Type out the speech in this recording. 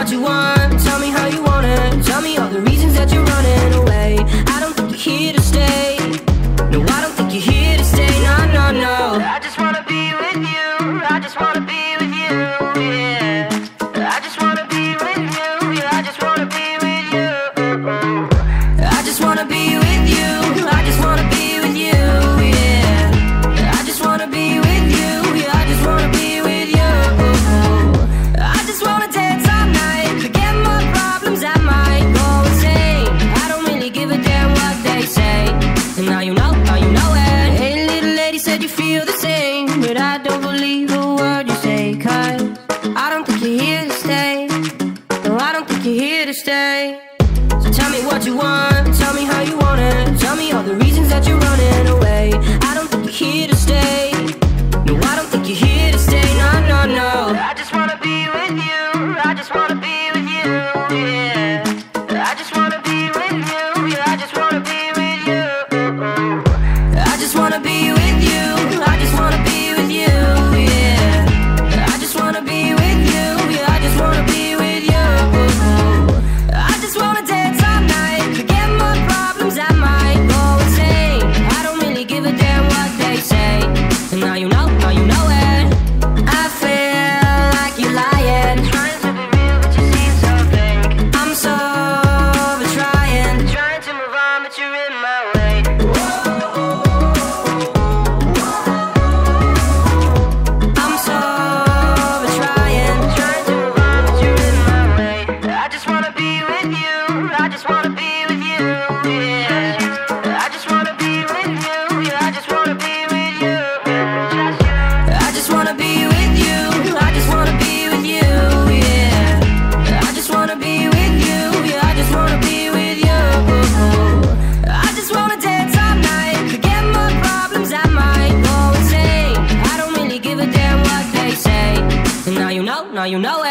what you want, tell me how you want it. Tell me all the reasons that you're running away. I don't think you're here to stay. No, I don't think you're here to stay. No, no, no. I just wanna be with you. I just wanna be with you, yeah. I just wanna be with you, yeah. I just wanna be with you. I just wanna be with you. I just wanna be with you, yeah. I just wanna be with you, yeah. I just wanna be with you. I just wanna dance all night, forget my problems, I might go insane. I don't really give a damn what they say. And now you know it. Hey, little lady said you feel the same, but I don't believe a word you say, 'cause I don't think you're here to stay. No, I don't think you're here to stay. So tell me what you want, tell me how you want it. Tell me all the reasons that you're running away. I don't think you're here to stay. No, I don't think you're here to stay. No, no, no. I just wanna be with you. I just wanna be with you, yeah. I just wanna be with you, yeah. I just wanna be with you. I just wanna be with you. I just wanna be with you, yeah. I just wanna be with you, yeah. I just wanna be with you. I just wanna dance all night, forget my problems, I might go insane. I don't really give a damn what they say. And now you know it. I feel like you're lying, trying to be real but you seem so fake. I'm so over trying to move on but you're in my way. I'm so over trying to move on but you're in my way. I just wanna be with you. I just wanna be with you, yeah. I just wanna be with you, yeah. I just wanna be with you. I just wanna be with you. I just wanna be with you, yeah. I just wanna be with you, yeah. I just wanna be with you. I just wanna dance all night, forget my problems, I might go insane. I don't really give a damn what they say. And now you know